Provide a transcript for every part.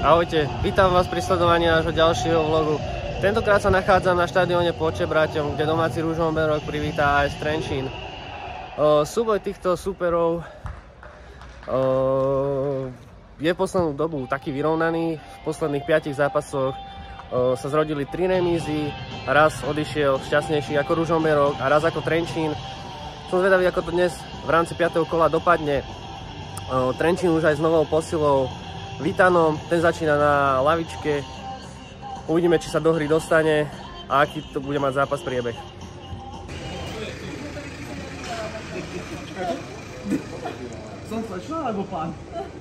Ahojte, vítam vás pri sledovaní nášho ďalšieho vlogu. Tentokrát sa nachádzam na štadióne Počebraťom, kde domáci Ružomberok privítá AS Trenčín. Súboj týchto súperov je poslednú dobu taký vyrovnaný. V posledných 5 zápasoch sa zrodili 3 remízy, raz odišiel šťastnejší ako Ružomberok a raz ako Trenčín. Som zvedavý, ako to dnes v rámci 5. kola dopadne. Trenčín už aj s novou posilou Vitanom, ten začína na lavičke. Uvidíme, či sa do hry dostane a aký to bude mať zápas priebeh. Som slečná alebo pán?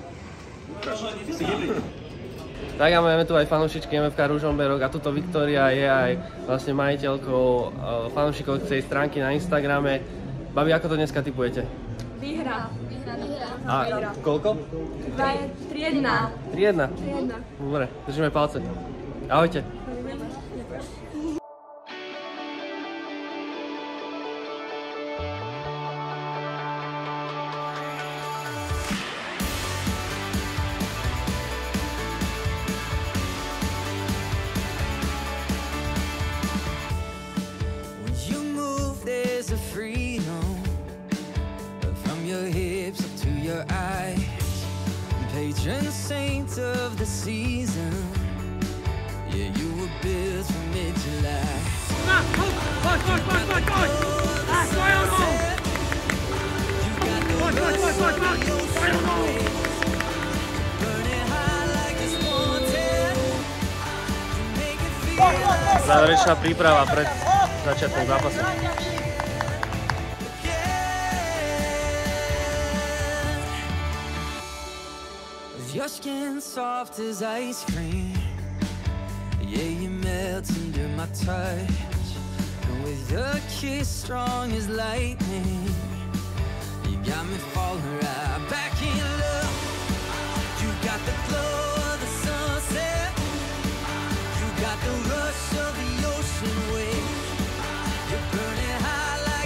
Tak a máme tu aj fanúšičky MFK Ružomberok a tuto Viktória je aj vlastne majiteľkou fanúšikovcej stránky na Instagrame. Babi, ako to dneska tipujete? Výhra. A koľko? 3-1. 3-1? Dobre, držíme palce. Ahojte. Patron saint of the season, yeah, you were built for mid-July. Záverečná príprava pred začiatkom zápasu. Your skin soft as ice cream, yeah, you melt under my touch. And with your kiss strong as lightning, you got me falling right back in love. You got the glow of the sunset, you got the rush of the ocean wave. You're burning high like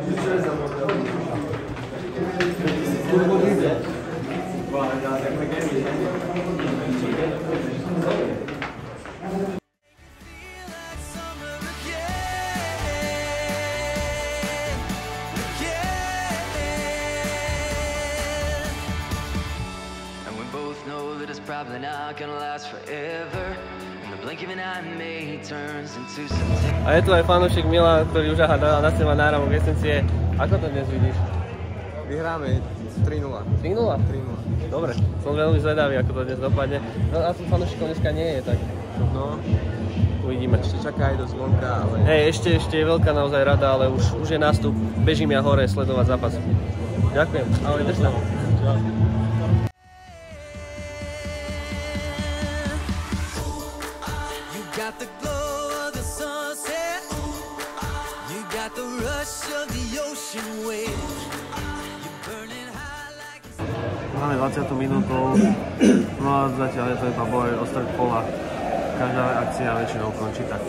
probably not gonna last forever. And the blink of an eye may turns into September. A je tu aj fanúšik Milan, ktorý už na seba náramok esencie. Ako to dnes vidíš? Vyhráme 3-0. 3-0? Dobre, som veľmi zvedavý, ako to dnes dopadne. No a tu fanúšikov dneska nie je, tak no, uvidíme. Ešte čaká aj do zvonka, ale... Hej, ešte je veľká naozaj rada, ale už je nástup. Bežím ja hore sledovať zápas. Ďakujem, ahoj, drž sa. Čau. Got the glow of the sunset, you got the rush of the ocean wave. You're burning high like a... Máme 20. minútu, no a zatiaľ je to iba boj o stred pola. Každá akcia väčšinou končí takto.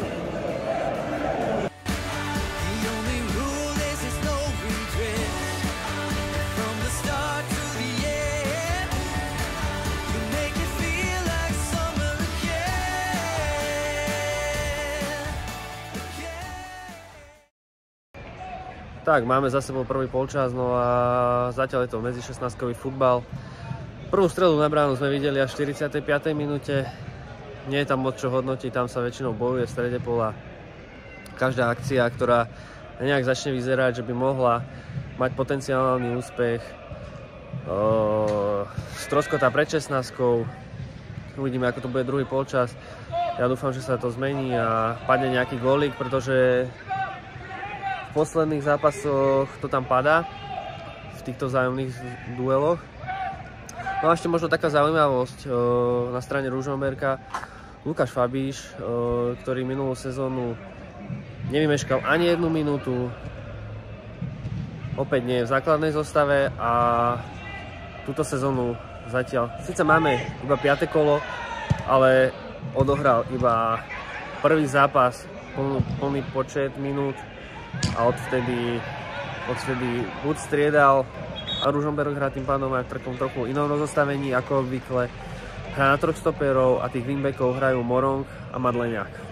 Tak, máme za sebou prvý polčas, no a zatiaľ je to medzi 16-kový futbal. Prvú strelu na bránu sme videli až v 45. minúte. Nie je tam moc čo hodnotiť, tam sa väčšinou bojuje v strede pola. Každá akcia, ktorá nejak začne vyzerať, že by mohla mať potenciálny úspech, stroskotá pred 16-kou. Uvidíme, ako to bude druhý polčas. Ja dúfam, že sa to zmení a padne nejaký gólik, pretože v posledných zápasoch to tam padá, v týchto vzájomných dueloch. No a ešte možno taká zaujímavosť na strane Ružomberka. Lukáš Fabíš, ktorý minulú sezónu nevymeškal ani 1 minútu, opäť nie je v základnej zostave a túto sezónu zatiaľ, síce máme iba 5. kolo, ale odohral iba prvý zápas, plný počet minút. A odvtedy buď striedal a Ružomberok hrá tým pádom aj v takom trochu inom rozostavení ako obvykle. hrá na 3 stoperov a tých wingbackov hrajú Morong a Madleniak.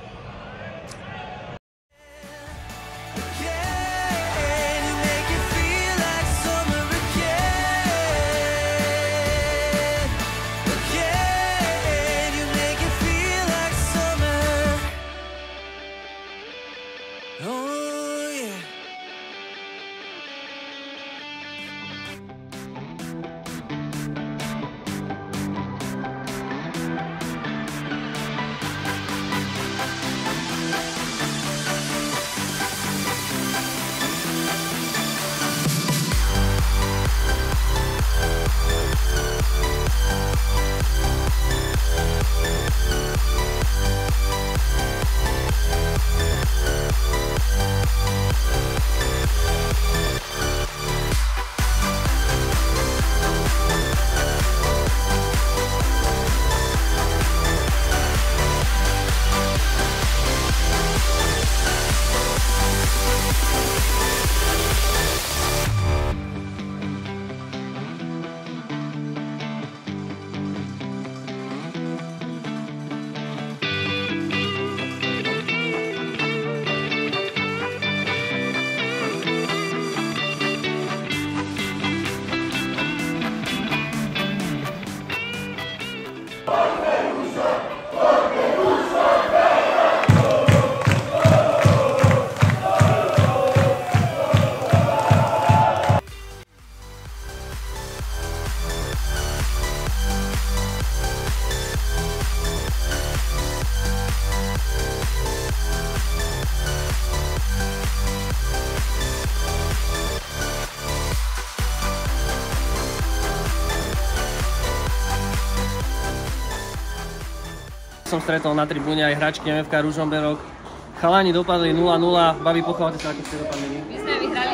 Som stretol na tribúne aj hráčky MFK Ružomberok. Chalani dopadli 0-0. Babi, pochválte sa, ako ste dopadli. My sme vyhrali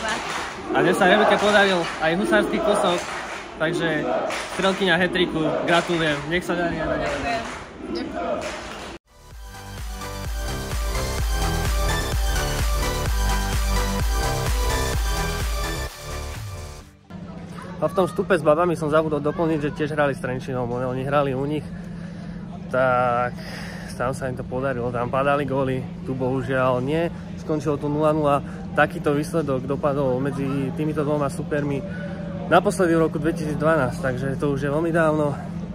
4-2. A dnes sa Rebeke podaril aj husársky kúsok, takže strelkyňa hat-tricku, gratulujem. Nech sa darí a naďalej. Ďakujem. A v tom vstupe s babami som zabudol doplniť, že tiež hrali s Trenčínom. Oni hrali u nich, tak tam sa im to podarilo, tam padali góly, tu bohužiaľ nie. Skončilo tu 0-0, takýto výsledok dopadol medzi týmito dvoma supermi naposledy v roku 2012, takže to už je veľmi dávno.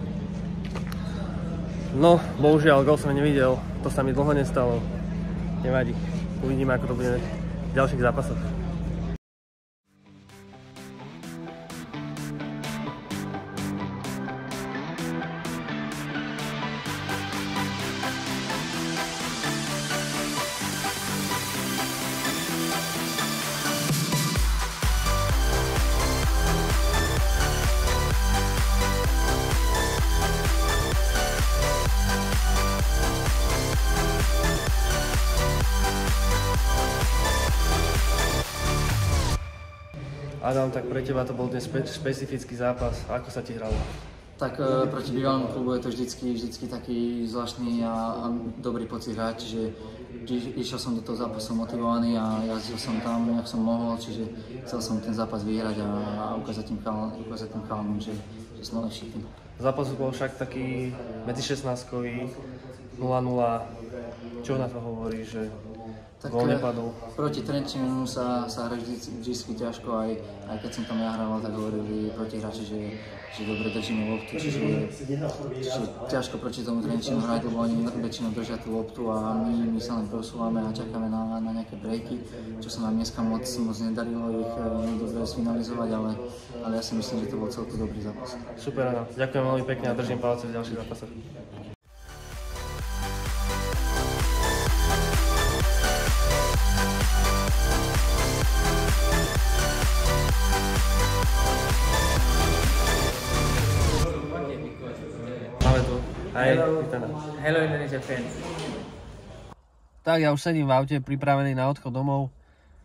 No, bohužiaľ, gól som nevidel, to sa mi dlho nestalo. Nevadí, uvidíme, ako to bude v ďalších zápasoch. Adam, tak pre teba to bol dnes špecifický zápas. Ako sa ti hralo? Tak proti bývalému klubu je to vždycky taký zvláštny a dobrý pocit hrať, čiže išiel som do toho zápasu motivovaný a jazdil som tam, jak som mohol, čiže chcel som ten zápas vyhrať a ukázať tým chalanom, že som lepší tým. Zápas bol však taký medzi 16-kový, 0-0. Čo na to hovorí, že gól nepadol? Proti Trenčínu sa hra vždy ťažko, aj keď som tam ja hrával, tak hovorili protihráči, že dobre držíme loptu, čiže ťažko proti tomu Trenčínu hrať, lebo oni väčšinou držia tú loptu a my sa len prosúvame a čakáme na nejaké breaky, čo sa nám dneska moc nedarilo ich dobre sfinalizovať, ale ja si myslím, že to bol celku dobrý zápas. Super, Adam. Ďakujem veľmi pekne a držím palce v ďalších zápasoch. Hello Indonesia fans. Tak ja už sedím v aute, pripravený na odchod domov.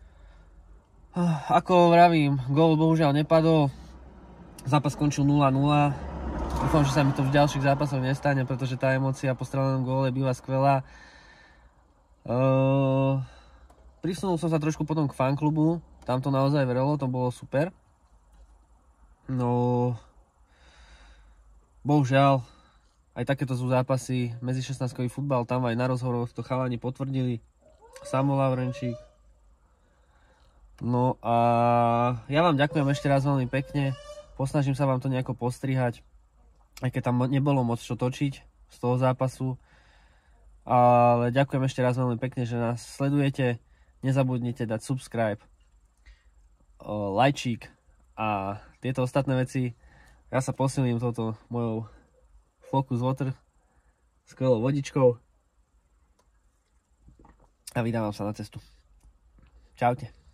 Ako vravím, gól bohužiaľ nepadol. Zápas skončil 0-0. Dúfam, že sa mi to v ďalších zápasoch nestane, pretože tá emócia po strelenom góle býva skvelá. Prisunul som sa trošku potom k fanklubu. Tam to naozaj vrelo, to bolo super. No, bohužiaľ, aj takéto sú zápasy, medzi 16-kový futbal, tam aj na rozhovoroch to chalani potvrdili. Samo Lavrenčík. No a ja vám ďakujem ešte raz veľmi pekne. Posnažím sa vám to nejako postrihať, aj keď tam nebolo moc čo točiť z toho zápasu. Ale ďakujem ešte raz veľmi pekne, že nás sledujete. Nezabudnite dať subscribe, lajčík a tieto ostatné veci. Ja sa posilním touto mojou Focus Water skvelou vodičkou a vydávam sa na cestu. Čaute.